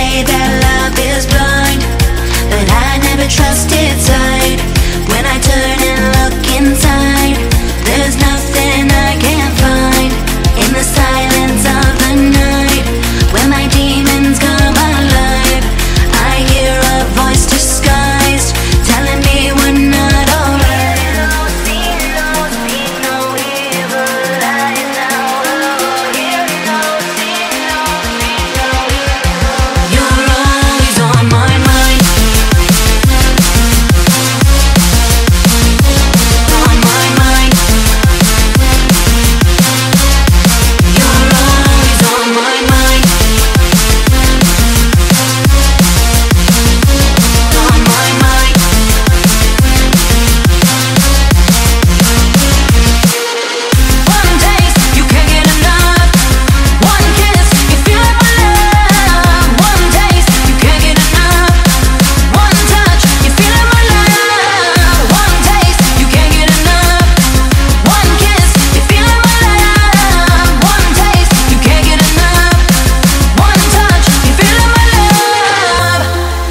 say that love is blind, but I never trusted sight. When I turn and look inside, there's nothing I can't find. In the silence of the night, when my demons come alive, I hear a voice disguised, telling me we're not alright. You're always on my mind. On my mind. You're always on my mind. On my mind. One taste, you can't get enough. One kiss, you feel like my love. One taste, you can't get enough. One touch, you feel like my love. One taste, you can't get enough. One kiss, you feel like my love. One taste, you can't get enough. One touch, you feel like my love.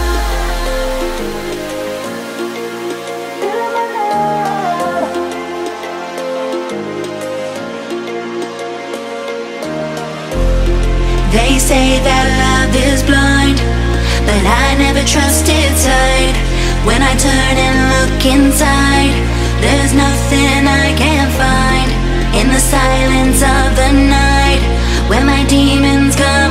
They say that love is blind, but I never trusted sight. When I turn and look inside, there's nothing I can't find. In the silence of the night, when my demons come